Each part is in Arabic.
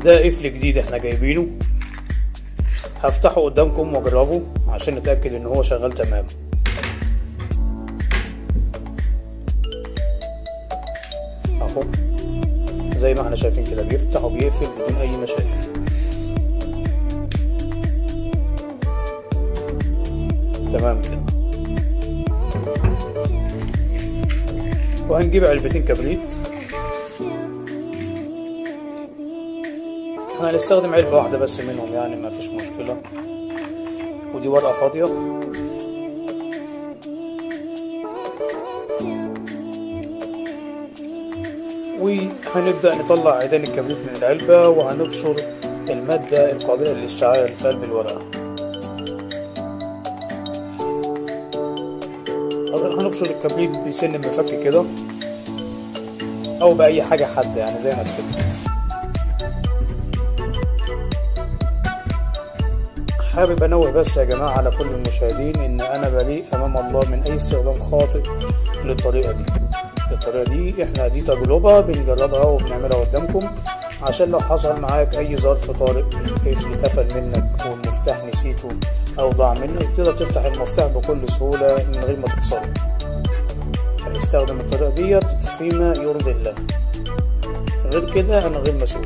ده قفل جديد احنا جايبينه، هفتحه قدامكم واجربه عشان نتأكد ان هو شغال تمام. اهو زي ما احنا شايفين كده بيفتح وبيقفل بدون اي مشاكل. تمام كده. وهنجيب علبتين كبريت، احنا هنستخدم علبة واحدة بس منهم يعني ما فيش مشكلة، ودي ورقة فاضية. وهنبدأ نطلع عيدان الكبريت من العلبة وهنبشر المادة القابلة للاشتعال في قلب الورقة. هنبشر الكبريت بسن مفك كده او بأي حاجة حادة يعني زي ما تحب. حابب انوه بس يا جماعة على كل المشاهدين ان انا بريء امام الله من اي استخدام خاطئ للطريقة دي. الطريقة دي احنا دي تجربة بنجربها وبنعملها قدامكم عشان لو حصل معاك اي ظرف طارئ، قفل اتقفل منك والمفتاح نسيته او ضاع منك، تقدر تفتح المفتاح بكل سهولة من غير ما تكسره. هنستخدم الطريقة ديت فيما يرضي الله، غير كده انا غير مسؤول.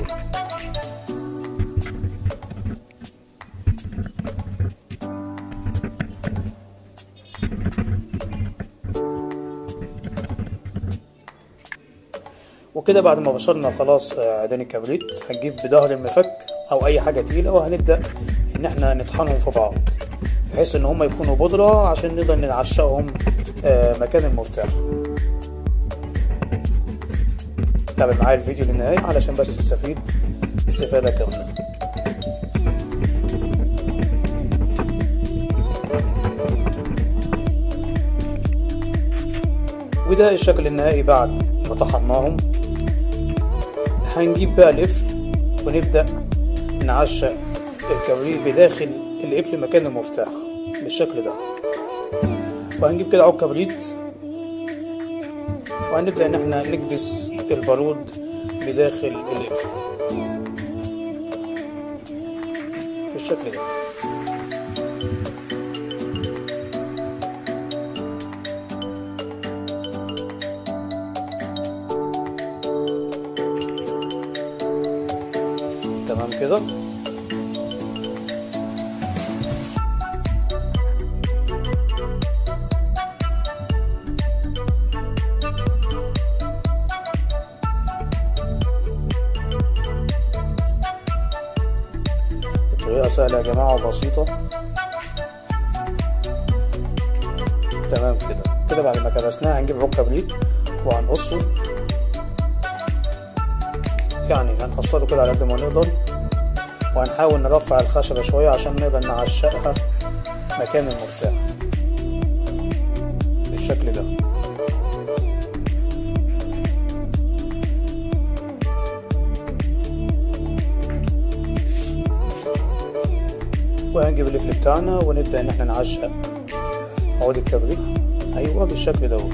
وكده بعد ما بشرنا خلاص عيدان الكبريت، هنجيب بظهر المفك او اي حاجة تقيلة وهنبدأ ان احنا نطحنهم في بعض بحيث ان هم يكونوا بودرة عشان نقدر نعشقهم مكان المفتاح. تابع معايا الفيديو للنهاية علشان بس تستفيد استفادة كاملة. وده الشكل النهائي بعد ما طحناهم. هنجيب بقى القفل ونبدأ نعشق الكبريت بداخل القفل مكان المفتاح بالشكل ده. وهنجيب كده عود كبريت وهنبدأ ان احنا نكبس البارود بداخل القفل بالشكل ده. تمام كده. الطريقة سهلة يا جماعة وبسيطة. تمام كده. كده بعد ما كبسناه هنجيب عود كبريت وهنقصه، يعني هنقصره كده على قد ما نقدر، وهنحاول نرفع الخشبة شوية عشان نقدر نعشقها مكان المفتاح بالشكل ده. وهنجيب القفل بتاعنا ونبدأ ان احنا نعشق عود الكبريت ايوه بالشكل دوت.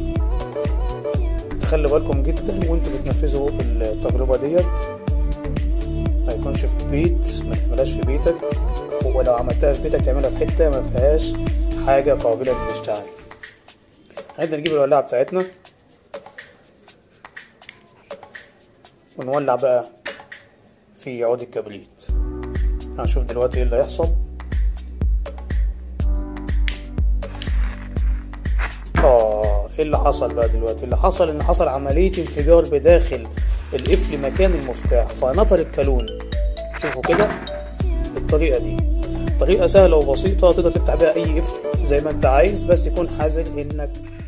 خلوا بالكم جدا وانتوا بتنفذوا التجربة ديت، ما يكونش في بيت، ما تعملهاش في بيتك، ولو عملتها في بيتك تعملها في حتة ما فيهاش حاجة قابلة للاشتعال. هنبدأ نجيب الولاعة بتاعتنا ونولع بقى في عود الكبريت. هنشوف دلوقتي ايه اللي هيحصل. ايه اللي حصل بقى دلوقتي؟ اللي حصل ان حصل عملية انفجار بداخل القفل مكان المفتاح فنطر الكالون. شوفوا كده بالطريقة دي، طريقة سهلة وبسيطة تقدر تفتح بيها اي قفل زي ما انت عايز، بس يكون حذر انك